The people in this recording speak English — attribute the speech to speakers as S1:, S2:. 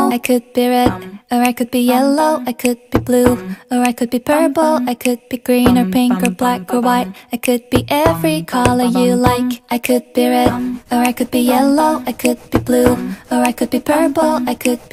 S1: I could be red, or I could be yellow, I could be blue, or I could be purple, I could be green or pink or black or white. I could be every color you like. I could be red, or I could be yellow, I could be blue, or I could be purple, I could